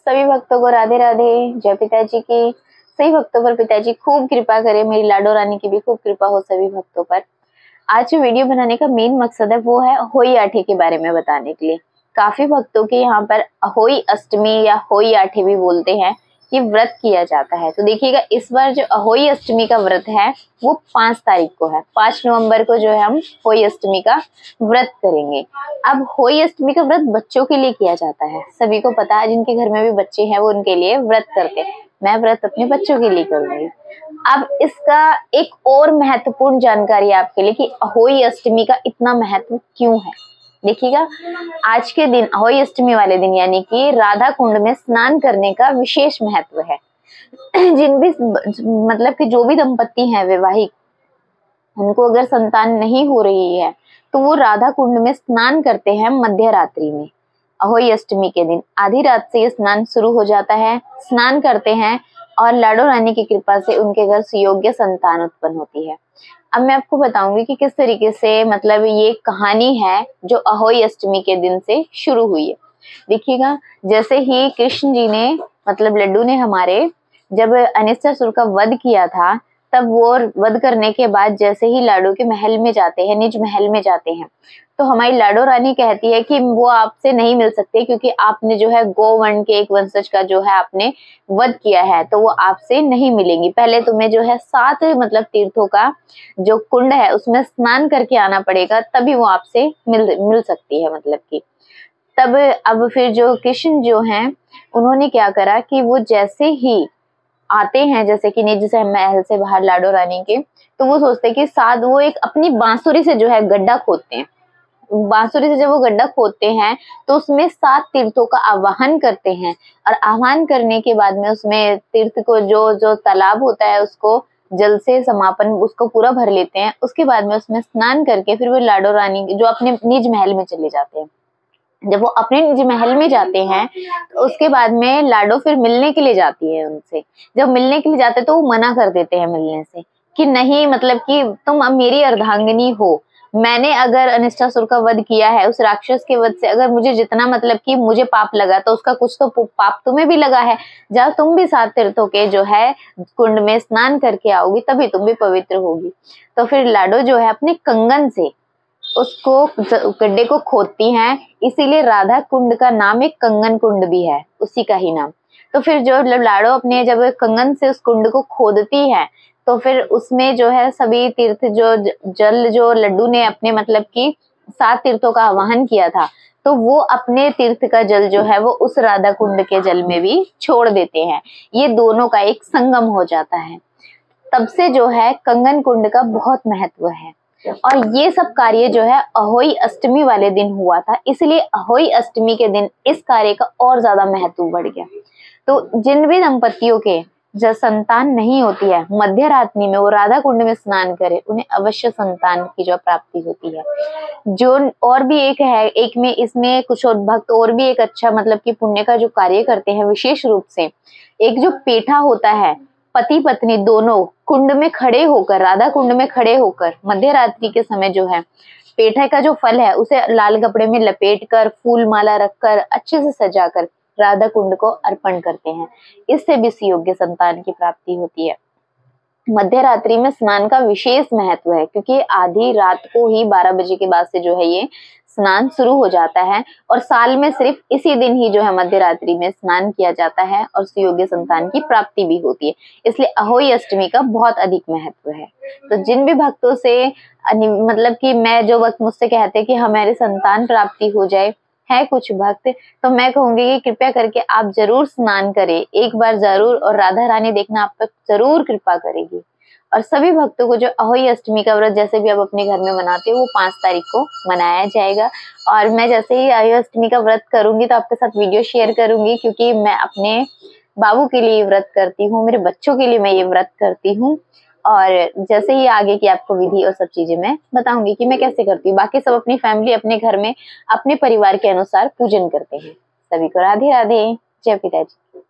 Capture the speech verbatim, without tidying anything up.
सभी भक्तों को राधे राधे। जय पिताजी की। सभी भक्तों पर पिताजी खूब कृपा करे, मेरी लाडो रानी की भी खूब कृपा हो सभी भक्तों पर। आज जो वीडियो बनाने का मेन मकसद है वो है होई आठे के बारे में बताने के लिए। काफी भक्तों के यहाँ पर होई अष्टमी या होई आठे भी बोलते हैं, ये व्रत किया जाता है। तो देखिएगा इस बार जो होई अष्टमी का व्रत है वो पांच तारीख को है। पांच नवंबर को जो है हम होई अष्टमी का व्रत करेंगे। अब होई अष्टमी का व्रत बच्चों के लिए किया जाता है, सभी को पता है। जिनके घर में भी बच्चे हैं वो उनके लिए व्रत करते हैं। मैं व्रत अपने बच्चों के लिए करूंगी। अब इसका एक और महत्वपूर्ण जानकारी आपके लिए कि होई अष्टमी का इतना महत्व क्यों है। देखिएगा आज के दिन होई अष्टमी वाले दिन यानी कि राधा कुंड में स्नान करने का विशेष महत्व है। जिन भी मतलब कि जो भी दंपत्ति हैं वैवाहिक, उनको अगर संतान नहीं हो रही है तो वो राधा कुंड में स्नान करते हैं मध्य रात्रि में। होई अष्टमी के दिन आधी रात से ये स्नान शुरू हो जाता है। स्नान करते हैं और लाडो रानी की कृपा से उनके घर सुयोग्य संतान उत्पन्न होती है। अब मैं आपको बताऊंगी कि किस तरीके से मतलब ये कहानी है जो अहोई अष्टमी के दिन से शुरू हुई है। देखिएगा जैसे ही कृष्ण जी ने मतलब लड्डू ने हमारे जब अनिष्टासुर का वध किया था, तब वो वध करने के बाद जैसे ही लाडो के महल में जाते हैं, निज महल में जाते हैं, तो हमारी लाडो रानी कहती है कि वो आपसे नहीं मिल सकते क्योंकि आपने जो है गोवर्ण के एक वंशज का जो है आपने वध किया है, तो वो आपसे नहीं मिलेंगी। पहले तुम्हें जो है सात मतलब तीर्थों का जो कुंड है उसमें स्नान करके आना पड़ेगा, तभी वो आपसे मिल मिल सकती है। मतलब कि तब अब फिर जो कृष्ण जो हैं उन्होंने क्या करा कि वो जैसे ही आते हैं जैसे कि निज से महल से बाहर लाडो रानी के, तो वो सोचते कि साथ वो एक अपनी बांसुरी से जो है गड्ढा खोदते हैं। बांसुरी से जब वो गड्ढा खोदते हैं तो उसमें सात तीर्थों का आवाहन करते हैं और आह्वान करने के बाद में उसमें तीर्थ को जो जो तालाब होता है उसको जल से समापन उसको पूरा भर लेते हैं। उसके बाद में उसमें स्नान करके फिर वो लाडो रानी जो अपने निज महल में चले जाते हैं। जब वो अपने निज महल में जाते हैं तो उसके बाद में लाडो फिर मिलने के लिए जाती है उनसे। जब मिलने के लिए जाते हैं तो वो मना कर देते हैं मिलने से कि नहीं, मतलब कि तुम अब मेरी अर्धांगिनी हो। मैंने अगर अनिष्टासुर का वध किया है, उस राक्षस के वध से अगर मुझे जितना मतलब कि मुझे पाप लगा तो उसका कुछ तो पाप तुम्हें भी लगा है। जब तुम भी सात तीर्थों के जो है कुंड में स्नान करके आओगी तभी तुम भी पवित्र होगी। तो फिर लाडो जो है अपने कंगन से उसको गड्ढे को खोदती हैं, इसीलिए राधा कुंड का नाम एक कंगन कुंड भी है, उसी का ही नाम। तो फिर जो लाडो अपने जब कंगन से उस कुंड को खोदती है तो फिर उसमें जो है सभी तीर्थ जो जल जो लड्डू ने अपने मतलब कि सात तीर्थों का आवाहन किया था, तो वो अपने तीर्थ का जल जो है वो उस राधा कुंड के जल में भी छोड़ देते हैं। ये दोनों का एक संगम हो जाता है। तब से जो है कंगन कुंड का बहुत महत्व है और ये सब कार्य जो है अहोई अष्टमी वाले दिन हुआ था, इसलिए अहोई अष्टमी के दिन इस कार्य का और ज्यादा महत्व बढ़ गया। तो जिन भी दंपतियों के जब संतान नहीं होती है, मध्य रात्रि में वो राधा कुंड में स्नान करे, उन्हें अवश्य संतान की जो प्राप्ति होती है। जो और भी एक है, एक में इसमें कुछ और भक्त और भी एक अच्छा मतलब कि पुण्य का जो कार्य करते हैं विशेष रूप से। एक जो पेठा होता है, पति पत्नी दोनों कुंड में खड़े होकर, राधा कुंड में खड़े होकर मध्य रात्रि के समय जो है पेठे का जो फल है उसे लाल कपड़े में लपेट कर फूल माला रखकर अच्छे से सजाकर राधा कुंड को अर्पण करते हैं। इससे भी सुयोग्य संतान की प्राप्ति होती है। मध्य रात्रि में स्नान का विशेष महत्व है क्योंकि आधी रात को ही बारह बजे के बाद से जो है ये स्नान शुरू हो जाता है और साल में सिर्फ इसी दिन ही जो है मध्य रात्रि में स्नान किया जाता है और सुयोग्य संतान की प्राप्ति भी होती है। इसलिए अहोई अष्टमी का बहुत अधिक महत्व है। तो जिन भी भक्तों से मतलब कि मैं जो भक्त मुझसे कहते हैं कि हमारी संतान प्राप्ति हो जाए, है कुछ भक्त, तो मैं कहूंगी कि कृपया करके आप जरूर स्नान करें एक बार जरूर, और राधा रानी देखना आप पर जरूर कृपा करेगी। और सभी भक्तों को जो अहोई अष्टमी का व्रत जैसे भी आप अपने घर में मनाते हो वो पांच तारीख को मनाया जाएगा। और मैं जैसे ही अहोई अष्टमी का व्रत करूंगी तो आपके साथ वीडियो शेयर करूंगी, क्योंकि मैं अपने बाबू के लिए व्रत करती हूँ, मेरे बच्चों के लिए मैं ये व्रत करती हूँ। और जैसे ही आगे की आपको विधि और सब चीजें मैं बताऊंगी कि मैं कैसे करती हूँ। बाकी सब अपनी फैमिली अपने घर में अपने परिवार के अनुसार पूजन करते हैं। सभी को राधे राधे। जय पिताजी।